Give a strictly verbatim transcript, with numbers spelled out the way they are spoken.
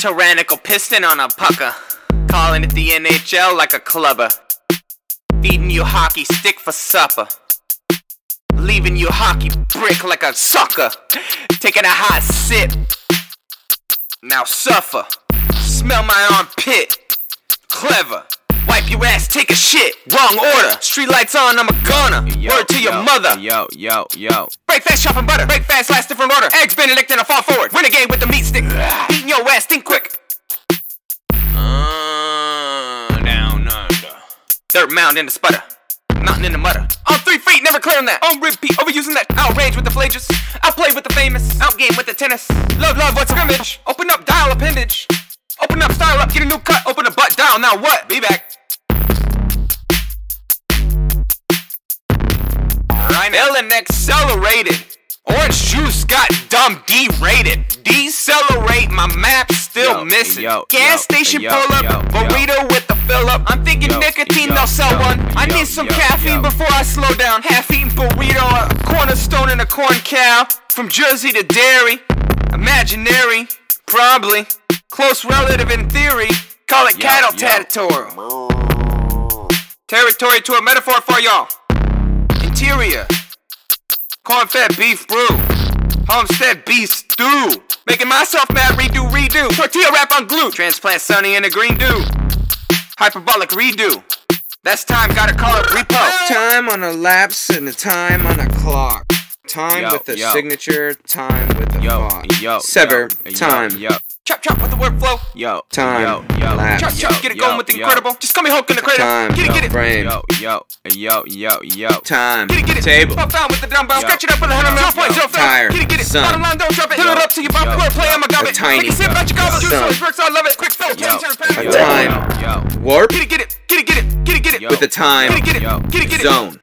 Tyrannical piston on a pucker. Calling it the N H L like a clubber. Feeding you hockey stick for supper. Leaving you hockey brick like a sucker. Taking a hot sip. Now suffer. Smell my armpit. Clever. Wipe your ass, take a shit. Wrong order. Street lights on, I'm a gunner. Yo, Word to your yo, mother. Yo, yo, yo. Break fast, choppin' butter. Break fast, last different order. Eggs, benedict, and a fall forward. Renegade with the meat stick. Beatin your ass, think quick. Uh, down under. Dirt mound in the sputter. Mountain in the mother. On three feet, never clearing that. On repeat, overusing that. Outrage with the flagous. Outplayed with the famous. Outgame with the tennis. Love, love, what's scrimmage? Open up, dial, appendage. Open up, style up, get a new cut. Open the butt down, now what? Be back. Feelin accelerated. Orange juice got dumb derated. Decelerate, my map still Yo, missing. yo, Gas yo, station yo, pull up, yo, burrito yo. with the fill up. I'm thinking Yo, nicotine, yo, they'll sell yo, one. I yo, need some yo, caffeine yo. before I slow down. Half-eaten burrito, a cornerstone and a corn cow. From Jersey to dairy, imaginary, probably close relative in theory. Call it Yo, cattle yo. territory. Territory to a metaphor for y'all. Interior. Corn-fed beef brew. Homestead beef stew. Making myself mad, redo, redo. Tortilla wrap on glue. Transplant sunny in a green dew. Hyperbolic redo. That's time, gotta call it repo. Time on a lapse and a time on a clock. Time Yo, with a yo. signature, time with a Yo, thought. yo, Sever, yo, time. Yo, Chop, chop with the workflow. yo, Time, yo, yo, lapse. Chop, chop, get it going with incredible. Just call me Hulk in the cradle. Time, Get it, get it. frame. yo, yo, yo, yo, yo. Time, Get it, get it. table. Pop down with the dumbbell. Yo. Scratch it up with a hundred mil. Point, zero, Tire. Get it, get it. Sun. Bottom line, don't drop it. Fill it Yo. up to your bump. Yo. Word play, I'm a goblet. A tiny. Take a sip out your goblet. Juice Sun. always works, I love it. Quick fill. Yo. Turn, turn, turn. A Yo, time. yo, Warp Get it, get it. Get it, get it. Get it, get it. Yo. with a time Get it, get it. Yo. Get it, get it. zone.